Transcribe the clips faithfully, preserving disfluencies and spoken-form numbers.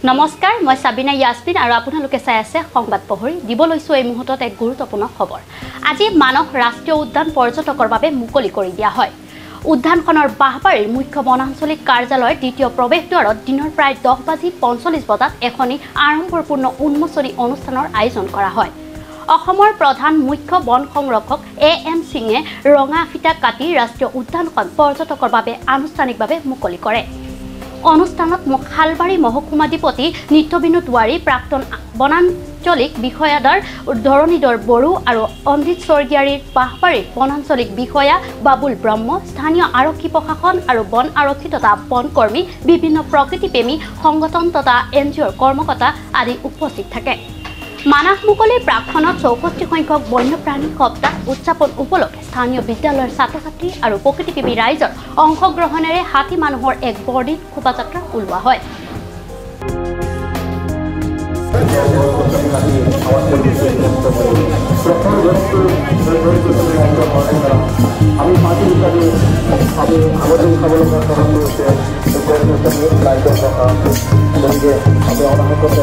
নমস্কাৰ, মই সাবিনা ইয়াসমিন আৰু আপোনালোকে চাই আছে সংবাদ পহৰি দিব লৈছো এই মুহূৰ্তত এক গুৰুত্বপূৰ্ণ খবৰ। আজি মানস ৰাষ্ট্ৰীয় উদ্যান পৰ্যটকৰ বাবে মুকলি কৰি দিয়া হয়। উদ্যানখনৰ বাহবাৰীৰ মুখ্য বনাঞ্চলিক কাৰ্যালয়ৰ দ্বিতীয় প্ৰৱেশদ্বাৰত দিনৰ প্ৰায় দহ বাজি পঞ্চল্লিছ বজাত এখনি আড়ম্বৰপূৰ্ণ উন্মোচনী অনুষ্ঠানৰ আয়োজন কৰা হয়। অসমৰ প্ৰধান মুখ্য বন সংৰক্ষক এ এম সিঙে ৰঙা ফিটা কাটি ৰাষ্ট্ৰীয় উদ্যানখন পৰ্যটকৰ বাবে আনুষ্ঠানিকভাৱে মুকলি কৰে। অনুষ্ঠানত শালবাৰী মহকুমাধিপতি নিত্যবিনোদ ৱাৰী, প্ৰাক্তন বনাঞ্চলিক বিষয়াদাৰ ধৰণীধৰ বড়ো আৰু অমৃত স্বৰ্গীয়াৰীৰ বাহবাৰীৰ বনাঞ্চলিক বিষয়া বাবুল ব্ৰহ্ম, স্থানীয় আৰক্ষী প্ৰশাসন আৰু বন আৰক্ষী তথা বনকৰ্মী, বিভিন্ন প্ৰকৃতিপ্ৰেমী সংগঠন তথা এন জি অ'ৰ কৰ্মকৰ্তা আদি উপস্থিত থাকে। মানাহ মুকলিৰ প্ৰাক্ষণত চৌষষ্ঠি সংখ্যক বন্যপ্ৰাণী সপ্তাহ উদযাপন উপলক্ষে স্থানীয় বিদ্যালয়ৰ ছাত্ৰ ছাত্ৰী আৰু প্ৰকৃতিপ্ৰেমী ৰাইজৰ অংশগ্ৰহণেৰে হাতী মানুহৰ এক বৰদিন শোভাযাত্ৰা ওলোৱা হয়। আমি পার্টি হিসাবে আমি আমাদের স্বাবলম্বন গ্রহণ করেছে লাইট রাখা সঙ্গে আমি অনাহত করতে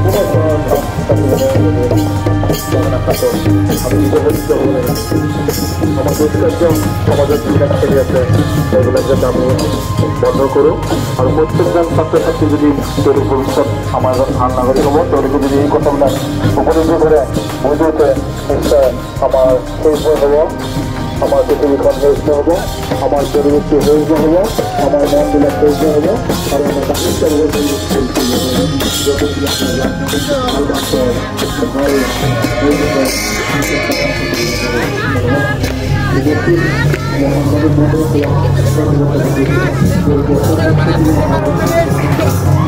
আমি উপযুক্ত বলে আমার দুষ্কার্য সমাজের যেটা ছেড়ে আছে সেগুলোর জন্য আমি বন্ধ করো আর প্রত্যেকজন ছাত্রছাত্রী যদি তৈরি ভবিষ্যৎ আমার ভাল নাগরিক হবো তৈরিকে যদি এই কথাগুলো উপলব্ধি করে বুঝতে নিশ্চয় আমার শেষ হবো, আমার পৃথিবীখন শেষ হবো, আমার পরিবেশটি শেষ হবো, আমার মনগুলো শেষ হবো। কারণ বাকিটা